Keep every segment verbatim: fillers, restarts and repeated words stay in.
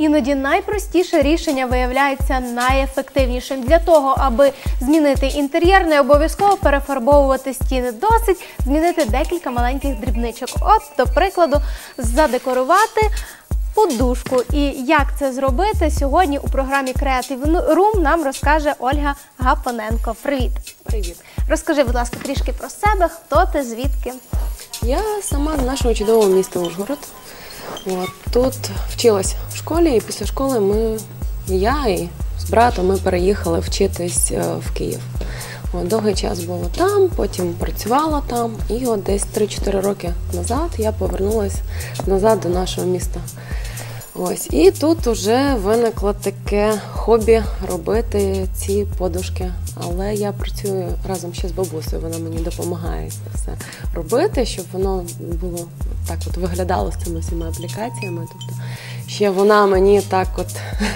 Іноді найпростіше рішення виявляється найефективнішим. Для того, аби змінити інтер'єр, не обов'язково перефарбовувати стіни. Досить змінити декілька маленьких дрібничок. От, до прикладу, задекорувати подушку. І як це зробити, сьогодні у програмі Creative Room нам розкаже Ольга Гапоненко. Привіт! Привіт! Розкажи, будь ласка, трішки про себе, хто ти, звідки? Я сама з нашого чудового міста Ужгород. От, тут вчилась в школі, і після школи ми, я і з братом, ми переїхали вчитись в Київ. От, довгий час було там, потім працювала там, і от десь три-чотири роки назад я повернулася назад до нашого міста. Ось, і тут вже виникло таке хобі робити ці подушки. Але я працюю разом ще з бабусею, вона мені допомагає це все робити, щоб воно було так от виглядало з цими всіма аплікаціями. Тобто ще вона мені так от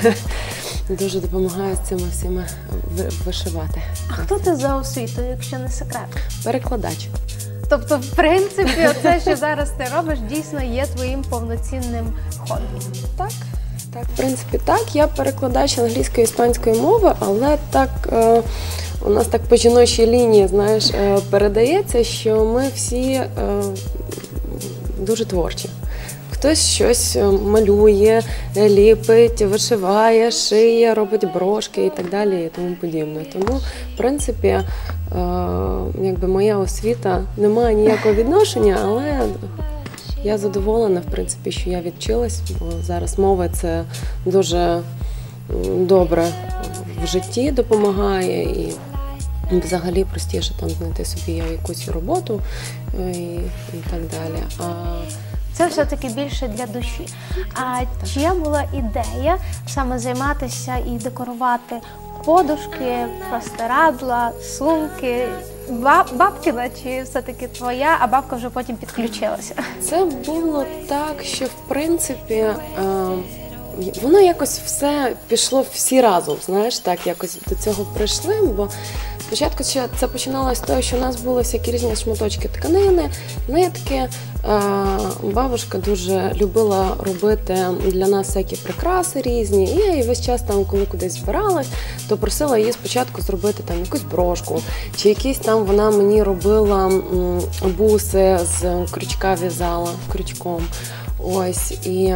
дуже допомагає з цими всіма вишивати. А хто ти за освітою, якщо не секрет? Перекладач. Тобто, в принципі, оце, що зараз ти робиш, дійсно є твоїм повноцінним хобі. Так, так, в принципі, так. Я перекладач англійської і іспанської мови, але так е, у нас так по жіночій лінії, знаєш, е, передається, що ми всі е, дуже творчі. Хтось щось малює, ліпить, вишиває, шиє, робить брошки і так далі, і тому подібне. Тому, в принципі, е, якби моя освіта не має ніякого відношення, але я задоволена, в принципі, що я відчилась, бо зараз мова це дуже добре в житті допомагає і взагалі простіше там знайти собі якусь роботу і, і так далі. А це все-таки більше для душі. А чия була ідея саме займатися і декорувати подушки, простирадла, сумки? Бабкина чи все-таки твоя, а бабка вже потім підключилася? Це було так, що в принципі воно якось все пішло всі разом, знаєш, так якось до цього прийшли, бо спочатку це починалося з того, що у нас були всякі різні шматочки тканини, нитки. Бабушка дуже любила робити для нас всякі прикраси різні, і я весь час там, коли кудись збиралась, то просила її спочатку зробити там якусь брошку, чи якісь там вона мені робила буси з крючка в'язала, крючком. Ось, і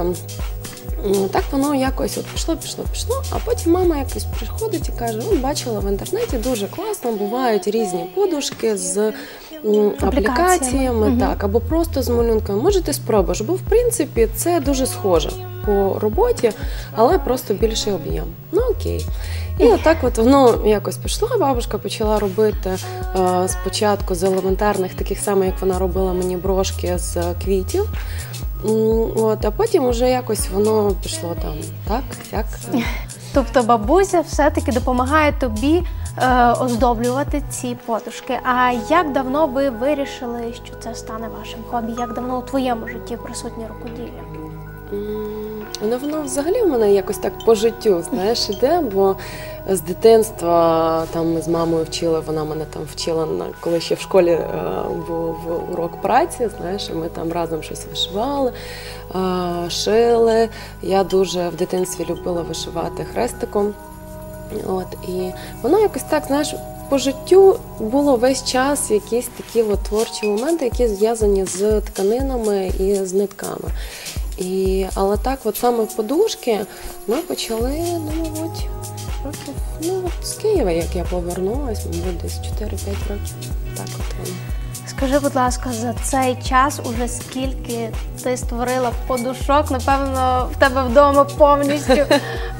так воно якось от пішло, пішло, пішло, а потім мама якось приходить і каже, ну, бачила в інтернеті, дуже класно, бувають різні подушки з аплікаціями, угу. Так, або просто з малюнками. Може, ти спробуєш, бо в принципі це дуже схоже по роботі, але просто більший об'єм. Ну окей. І отак от воно якось пішло, бабушка почала робити е, спочатку з елементарних, таких самих, як вона робила мені брошки з квітів. От, а потім вже якось воно пішло там, так, сяк. Тобто бабуся все-таки допомагає тобі е, оздоблювати ці подушки. А як давно ви вирішили, що це стане вашим хобі? Як давно у твоєму житті присутнє рукоділля? Воно, воно взагалі в мене якось так по життю, знаєш, іде, бо з дитинства там ми з мамою вчили, вона мене там вчила, коли ще в школі е, був урок праці, знаєш, і ми там разом щось вишивали, е, шили. Я дуже в дитинстві любила вишивати хрестиком. От, і воно якось так, знаєш, по життю було весь час якісь такі от творчі моменти, які зв'язані з тканинами і з нитками. І, але так, от саме подушки ми почали, ну, мабуть, років, ну, от з Києва, як я повернулася, мабуть, десь чотири-п'ять років. Так от воно. Скажи, будь ласка, за цей час уже скільки ти створила подушок? Напевно, в тебе вдома повністю е,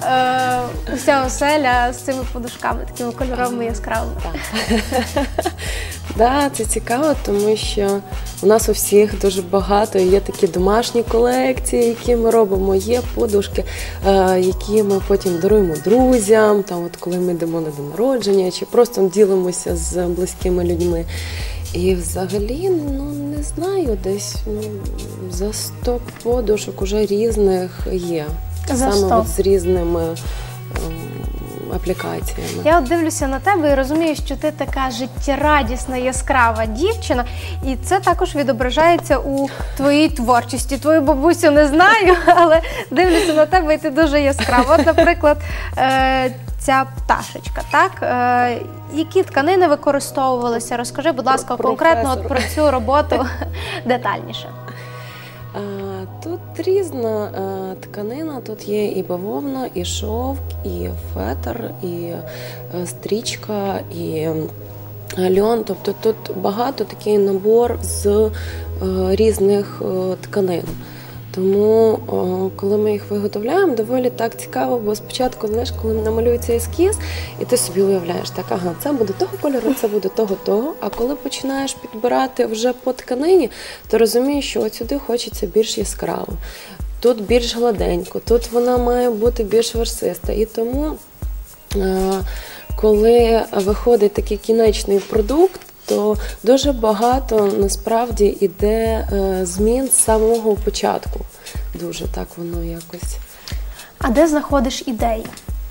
уся оселя з цими подушками, такими кольоровими яскравими. Так, да, це цікаво, тому що у нас у всіх дуже багато, є такі домашні колекції, які ми робимо, є подушки, е, які ми потім даруємо друзям, там, от коли ми йдемо на день народження, чи просто ділимося з близькими людьми. І взагалі, ну, не знаю, десь ну, за сто подушок уже різних є. За Саме сто. от з різними ем, аплікаціями. Я от дивлюся на тебе і розумію, що ти така життєрадісна, яскрава дівчина, і це також відображається у твоїй творчості. Твою бабусю не знаю, але дивлюся на тебе, і ти дуже яскрава. От, наприклад, е, ця пташечка, так? Е, які тканини використовувалися? Розкажи, будь ласка, конкретно от про цю роботу детальніше. Тут різна тканина, тут є і бавовна, і шовк, і фетр, і стрічка, і льон. Тобто тут багато такий набор з різних тканин. Тому, коли ми їх виготовляємо, доволі так цікаво, бо спочатку, знаєш, коли намалюється ескіз, і ти собі уявляєш, так, ага, це буде того кольору, це буде того-того, а коли починаєш підбирати вже по тканині, то розумієш, що от сюди хочеться більш яскраво, тут більш гладенько, тут вона має бути більш версиста. І тому, коли виходить такий кінечний продукт, то дуже багато насправді іде змін з самого початку. Дуже так воно якось. А де знаходиш ідеї?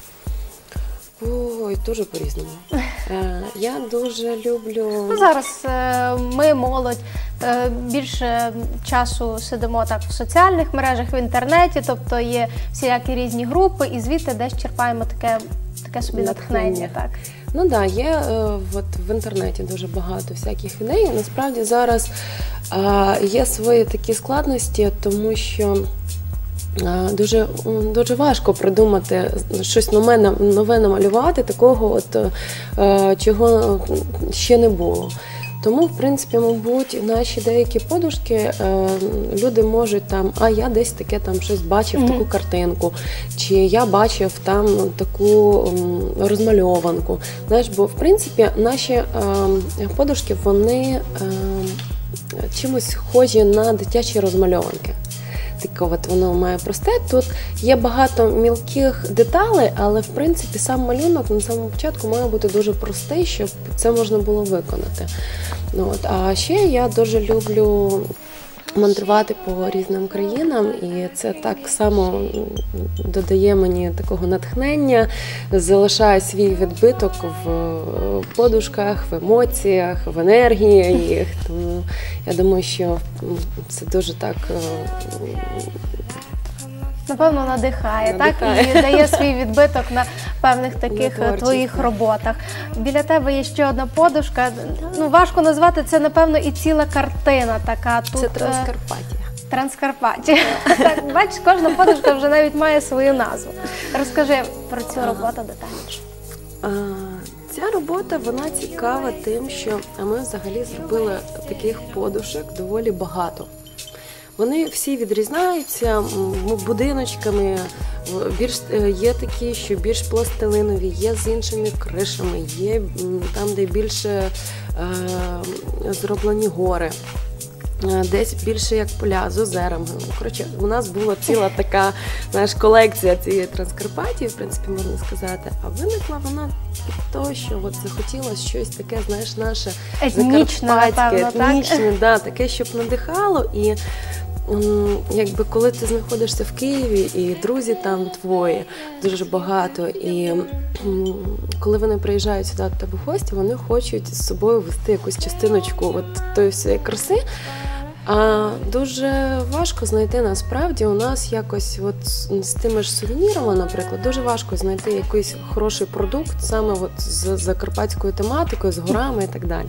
Ой, дуже по-різному. Я дуже люблю... Ну, зараз ми, молодь, більше часу сидимо так в соціальних мережах, в інтернеті, тобто є всілякі різні групи, і звідти десь черпаємо таке, таке собі натхнення. Так. Ну так, да, є от, в інтернеті дуже багато всяких ідей. Насправді зараз а, є свої такі складності, тому що а, дуже, дуже важко придумати щось нове, нове намалювати, такого, от, а, чого ще не було. Тому, в принципі, мабуть, наші деякі подушки е, люди можуть там, а я десь таке там щось бачив, mm-hmm. таку картинку, чи я бачив там таку м, розмальованку. Знаєш, бо, в принципі, наші е, подушки, вони е, чимось схожі на дитячі розмальованки. Таке от воно має просте. Тут є багато мілких деталей, але, в принципі, сам малюнок на самому початку має бути дуже простий, щоб це можна було виконати. Ну, от. А ще я дуже люблю мандрувати по різним країнам, і це так само додає мені такого натхнення, залишає свій відбиток в подушках, в емоціях, в енергії їх. Тому я думаю, що це дуже так... Напевно, надихає, надихає. Так? І дає свій відбиток на певних таких на твоїх роботах. Біля тебе є ще одна подушка. Ну, важко назвати, це, напевно, і ціла картина така. Тут, це Транскарпатія. Транскарпатія. Так, бачиш, кожна подушка вже навіть має свою назву. Розкажи про цю роботу детальніше. А, ця робота, вона цікава тим, що ми взагалі зробили таких подушок доволі багато. Вони всі відрізняються будиночками, більш, є такі, що більш пластилинові, є з іншими кришами, є там, де більше е, зроблені гори, десь більше як поля з озерами. Коротше, у нас була ціла така, знаєш, колекція цієї Транскарпатії, в принципі, можна сказати. А виникла вона від того, що от захотілося щось таке, знаєш, наше етнічне, закарпатське, напевно, етнічне, да, таке, щоб надихало. І якби коли ти знаходишся в Києві, і друзі там твої дуже багато, і коли вони приїжджають сюди до тебе в гості, вони хочуть з собою вести якусь частиночку от тої всієї краси. А дуже важко знайти, насправді, у нас якось от з тими ж сувенірами, наприклад, дуже важко знайти якийсь хороший продукт саме от з закарпатською тематикою, з горами і так далі.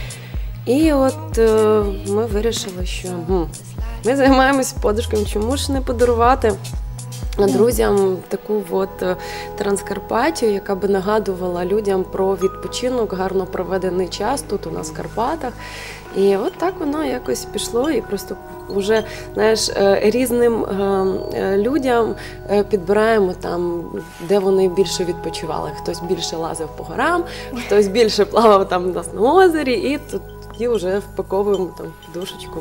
І от е, ми вирішили, що м, ми займаємось подушками, чому ж не подарувати друзям таку от Транскарпатію, яка би нагадувала людям про відпочинок, гарно проведений час тут у нас в Карпатах. І от так воно якось пішло, і просто вже, знаєш, різним людям підбираємо там, де вони більше відпочивали. Хтось більше лазив по горам, хтось більше плавав там у нас на озері, і тоді вже впаковуємо там подушечку.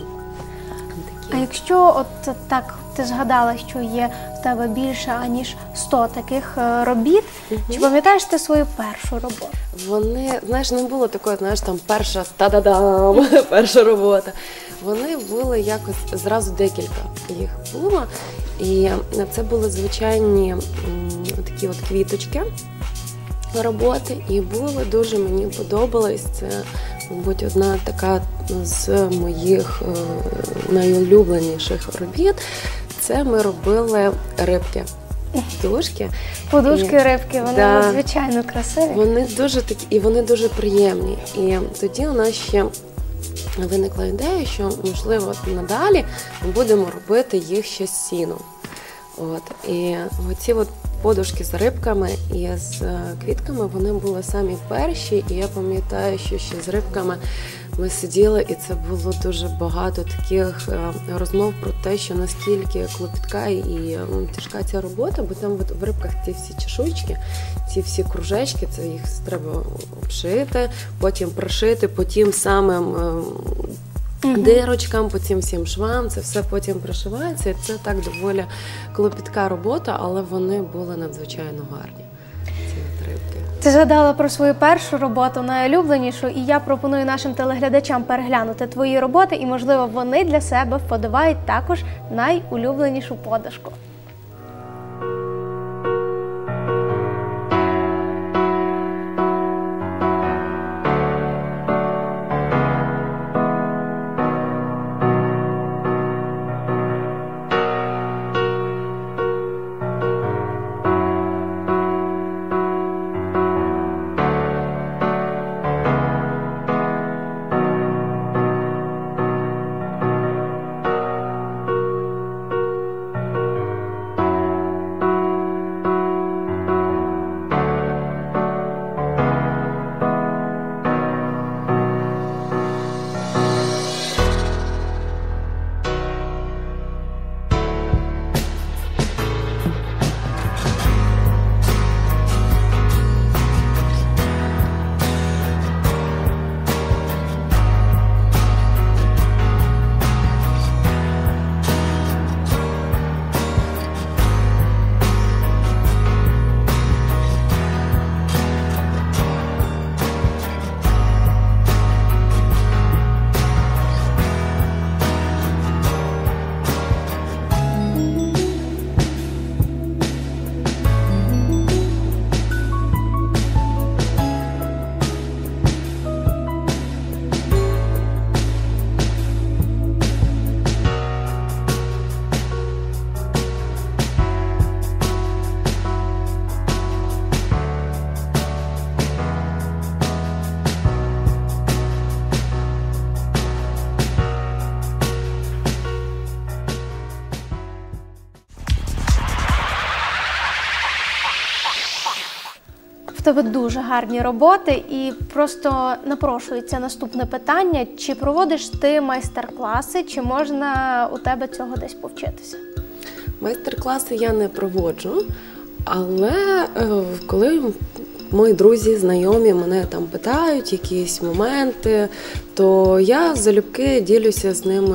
А якщо от так ти згадала, що є в тебе більше, аніж сто таких робіт, угу. Чи пам'ятаєш ти свою першу роботу? Вони, знаєш, не було такої, знаєш, там перша, та-да-дам, перша робота. Вони були якось, зразу декілька їх було. І це були звичайні м, такі от квіточки. роботи, і були дуже мені подобались. Це, мабуть, одна така з моїх е, найулюбленіших робіт. Це ми робили рибки. Подушки. Подушки, і, рибки, вони да, надзвичайно красиві. Вони дуже такі, і вони дуже приємні. І тоді у нас ще виникла ідея, що, можливо, надалі ми будемо робити їх ще з сіном. От. І оці от подушки з рибками і з квітками, вони були самі перші. І я пам'ятаю, що ще з рибками ми сиділи, і це було дуже багато таких розмов про те, що наскільки клопітка і тяжка ця робота, бо там в рибках ці всі чешуйки, ці всі кружечки, це їх треба обшити, потім прошити по тим самим mm-hmm. дирочкам, по цим всім швам, це все потім прошивається, і це так доволі клопітка робота, але вони були надзвичайно гарні, ці рибки. Ти згадала про свою першу роботу, найулюбленішу, і я пропоную нашим телеглядачам переглянути твої роботи, і, можливо, вони для себе вподобають також найулюбленішу подушку. В тебе дуже гарні роботи, і просто напрошується наступне питання. Чи проводиш ти майстер-класи, чи можна у тебе цього десь повчитися? Майстер-класи я не проводжу, але е, коли мої друзі, знайомі мене там питають якісь моменти, то я залюбки ділюся з ними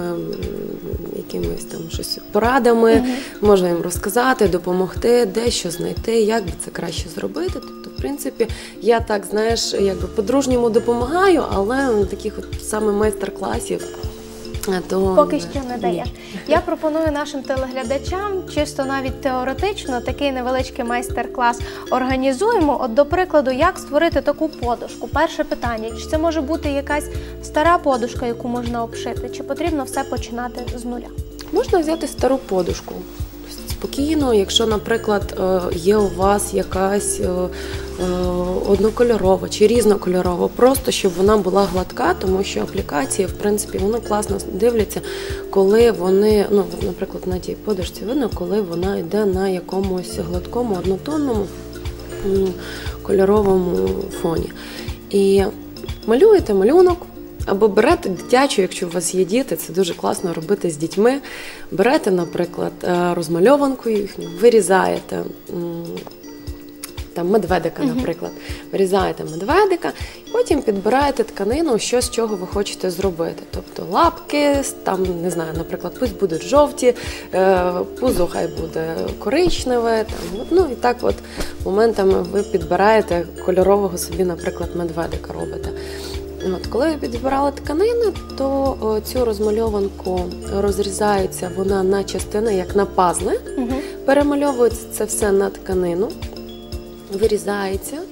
якимись там щось порадами, mm-hmm. можу їм розказати, допомогти, де що знайти, як би це краще зробити. Тобто, в принципі, я так, знаєш, якби по-дружньому допомагаю, але таких от саме майстер-класів то... поки що не даєш. Я пропоную нашим телеглядачам, чисто навіть теоретично, такий невеличкий майстер-клас організуємо. От, до прикладу, як створити таку подушку? Перше питання, чи це може бути якась стара подушка, яку можна обшити, чи потрібно все починати з нуля? Можна взяти стару подушку. Спокійно, якщо, наприклад, є у вас якась однокольорова чи різнокольорова, просто щоб вона була гладка, тому що аплікації, в принципі, вони класно дивляться, коли вони, ну, наприклад, на тій подушці видно, коли вона йде на якомусь гладкому, однотонному кольоровому фоні. І малюєте малюнок, або берете дитячу, якщо у вас є діти, це дуже класно робити з дітьми. Берете, наприклад, розмальованку їхню, вирізаєте там медведика, наприклад. Вирізаєте медведика, і потім підбираєте тканину, що з чого ви хочете зробити. Тобто лапки, там, не знаю, наприклад, пусть будуть жовті, пузо хай буде коричневе, там, ну і так от моментами ви підбираєте кольорового собі, наприклад, медведика робите. От, коли ви підбирали тканину, то о, цю розмальованку розрізається вона на частини, як на пазли, угу. перемальовується це все на тканину, вирізається,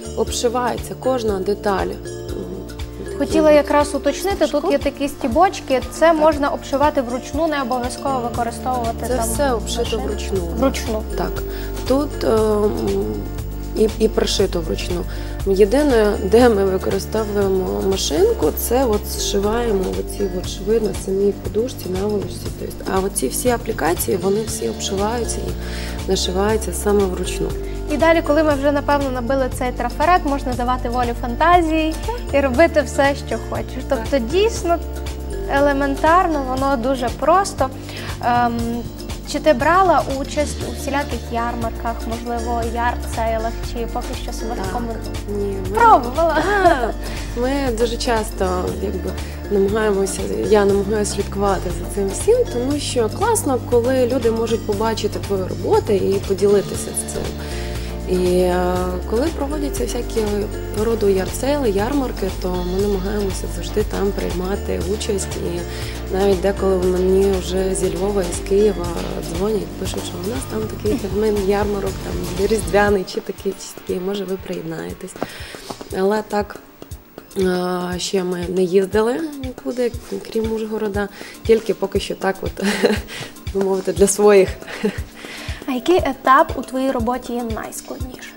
обшивається кожна деталь. Хотіла якраз уточнити, тут є такі стібочки, це можна обшивати вручну, не обов'язково використовувати Це там все обшито машину. вручну. Вручну. Так. Тут е, і, і пришито вручну. Єдине, де ми використовуємо машинку, це от зшиваємо оці от шви на самій подушці, наволочці. Тобто, а оці всі аплікації, вони всі обшиваються і нашиваються саме вручну. І далі, коли ми вже, напевно, набили цей трафарет, можна давати волю фантазії і робити все, що хочеш. Тобто, дійсно, елементарно, воно дуже просто. Ем, чи ти брала участь у всіляких ярмарках, можливо, ярд-сейлах, чи поки що себе в такому Ні, ми... пробувала? Так. Ми дуже часто якби, намагаємося, я намагаюся слідкувати за цим всім, тому що класно, коли люди можуть побачити твою роботу і поділитися з цим. І е, коли проводяться всякі роду ярд-сейли, ярмарки, то ми намагаємося завжди там приймати участь. І навіть деколи мені вже зі Львова і з Києва дзвонять, пишуть, що у нас там такий термін ярмарок, там різдвяний чи такий, чи такий, може ви приєднаєтесь. Але так е, ще ми не їздили нікуди, крім Ужгорода, тільки поки що так от, би мовити, для своїх. А який етап у твоїй роботі є найскладнішим?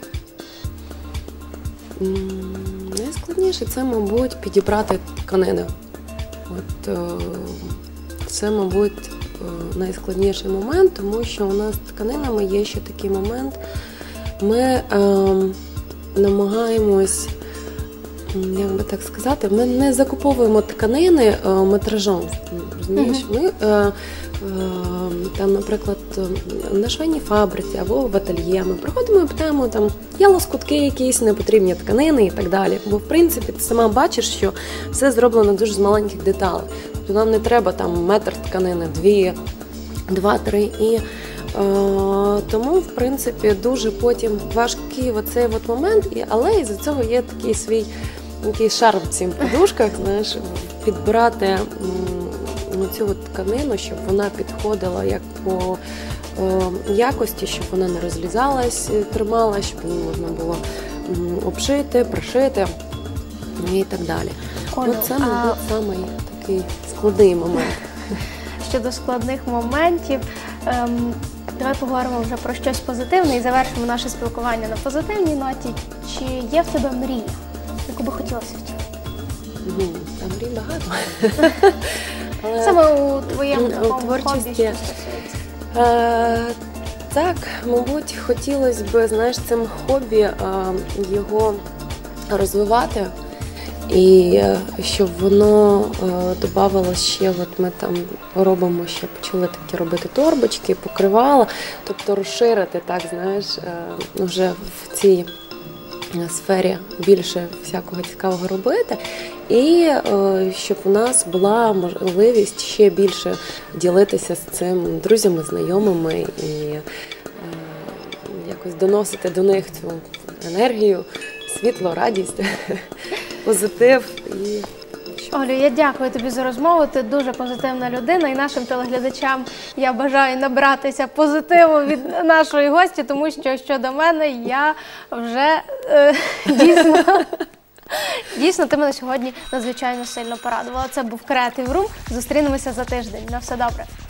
Найскладніше це, мабуть, підібрати тканини. От, е, це, мабуть, найскладніший момент, тому що у нас з тканинами є ще такий момент. Ми е, намагаємось, як би так сказати, ми не закуповуємо тканини е, метражом. Розумієш? Ми, е, там, наприклад, на швейній фабриці або в ательє ми приходимо і питаємо, там, є лоскутки якісь, непотрібні тканини і так далі. Бо, в принципі, ти сама бачиш, що все зроблено дуже з маленьких деталей. Тобто нам не треба там метр тканини, дві, два-три. І е, тому, в принципі, дуже потім важкий оцей от момент, і, але із-за цього є такий свій який шарм в цих подушках, знаєш, підбирати цю от тканину, щоб вона підходила як по е, якості, щоб вона не розлізалась, трималась, щоб її можна було м, обшити, пришити і так далі. Олю, от це, мабуть, а... самий такий складний момент. Щодо складних моментів, ем, давай поговоримо вже про щось позитивне і завершимо наше спілкування на позитивній ноті. Чи є в тебе мрія, яку би хотілося втілити? Та мрій багато. Але саме у твоєму такому творчості. Е, так, мабуть, хотілося б, знаєш, цим хобі е, його розвивати. І е, щоб воно е, додавало ще, от ми там робимо, ще почали такі робити торбочки, покривала, тобто розширити, так, знаєш, е, вже в цій сфері більше всякого цікавого робити. І е, щоб у нас була можливість ще більше ділитися з цим друзями, знайомими і е, якось доносити до них цю енергію, світло, радість, позитив. І... Олю, я дякую тобі за розмову, ти дуже позитивна людина, і нашим телеглядачам я бажаю набратися позитиву від нашої гості, тому що щодо мене я вже е, дійсно, дійсно ти мене сьогодні надзвичайно сильно порадувала. Це був Creative Room, зустрінемося за тиждень. На все добре.